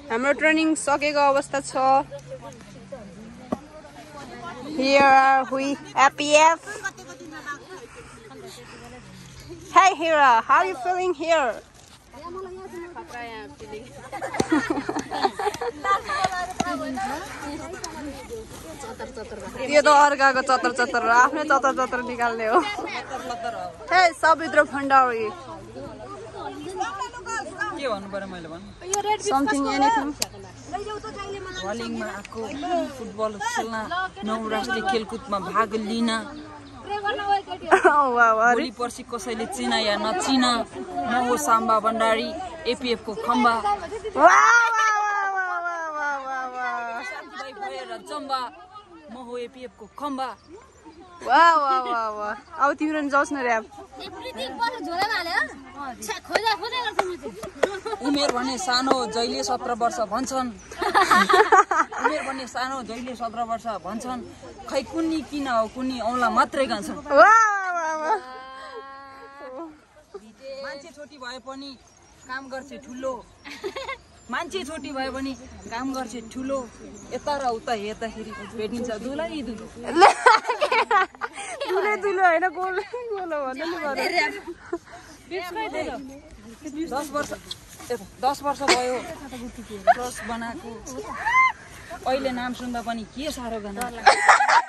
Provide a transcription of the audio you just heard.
हाम्रो ट्रेनिङ सकेको अवस्था छ। Here are we, APF. Hey Hira, how are you feeling here? यो त अर्काको चतर चतर हो, आफ्नै चतर चतर निकाल्ने हो। हे सविद्र भण्डारी, के भन्नु पर्यो मैले भन्नु? Something anything. वालिङमा आएको फुटबल खेल्न, नौराष्ट्रिय खेलकुदमा भाग लिन, भोलि पर्सि कसैले चिना या नचिना, म हो साम्बा भण्डारी, एपीएफ को खम्बा। जम्बा, म हो एपीएफ को खम्बा। वाह वाह वाह वाह, अब तिम्रो नि जाओस् न र्याप। उमेर भने सानो जहिले 17 वर्ष भन्छन्, उमेर भने सानो जहिले 17 वर्ष भन्छन्, खै कुन्नी किन हो कुन्नी औँला मात्रै गान्छन्। मान्छे छोटी भए पनि काम गर्छ ठुलो, मान्छे छोटी भए पनि काम गर्छ ठुलो, यता र उता हेर्दाखेरि भेटिन्छ दुलै दुलो। दुलै दुलो हैन, गोलो गोलो भन्नु नि गर्नु। 10 वर्ष भयो क्रस बनाएको, अहिले नाम सुन्दा पनि के साह्रो गर्न।